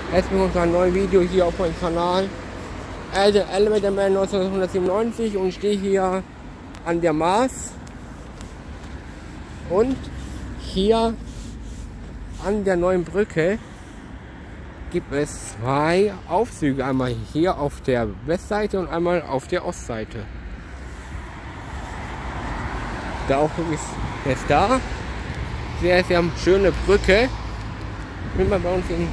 Herzlich willkommen zu einem neuen Video hier auf meinem Kanal. Elevator Man 1997 und ich stehe hier an der Maas und hier an der neuen Brücke gibt es zwei Aufzüge, einmal hier auf der Westseite und einmal auf der Ostseite. Der Aufzug ist jetzt da. Sehr, sehr schöne Brücke. Wenn man bei uns in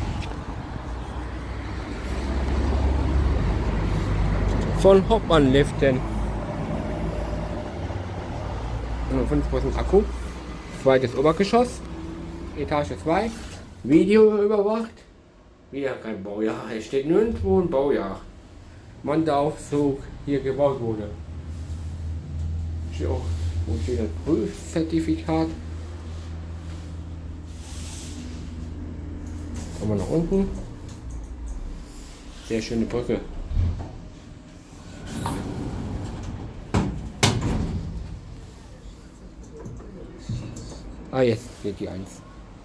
von Hauptmann liften. 5% Akku. Zweites Obergeschoss. Etage 2. Video überwacht. Wieder kein Baujahr. Es steht nirgendwo ein Baujahr. Wann der Aufzug hier gebaut wurde. Steht auch, wo steht das Prüfzertifikat. Kommen wir nach unten. Sehr schöne Brücke. Ah, jetzt geht die 1.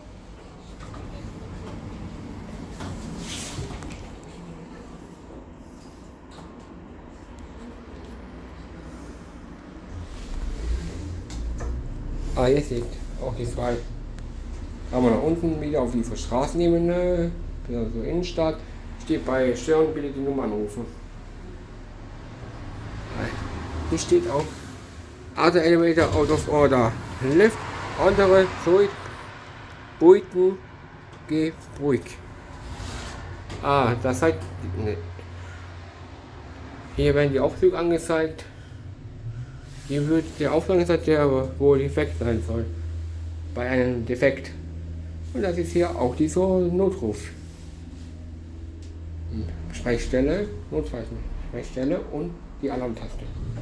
Ah, jetzt liegt auch die 2. Haben wir nach unten wieder auf die Straßenebene, also Innenstadt. Steht bei Störung, bitte die Nummer anrufen. Hier steht auch Other Elevator out of order. Lift, andere Zoid, Buiten, Gebruik. Ah, das heißt, ne. Hier werden die Aufzüge angezeigt. Hier wird der Aufzug angezeigt, der wohl defekt sein soll. Bei einem Defekt. Und das ist hier auch dieser Notruf. Sprechstelle, Notfallsprechstelle Sprechstelle und die Alarmtaste.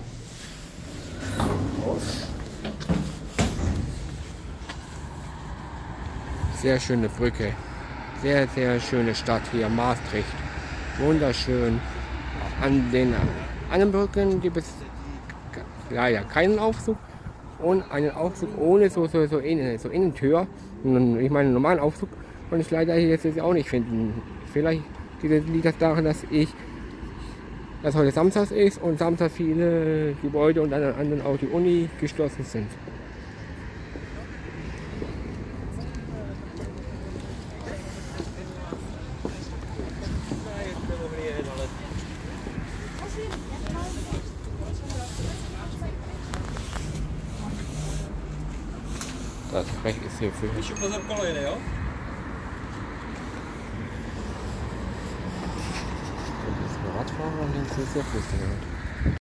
Sehr schöne Brücke. Sehr, sehr schöne Stadt hier, Maastricht. Wunderschön. An den anderen Brücken gibt es leider keinen Aufzug. Und einen Aufzug ohne so Innentür. Ich meine, einen normalen Aufzug konnte ich leider jetzt auch nicht finden. Vielleicht liegt das daran, dass heute Samstag ist und Samstag viele Gebäude und anderen auch die Uni geschlossen sind. Das Recht ist hier für mich. Radfahrer und links ist der Fußgänger.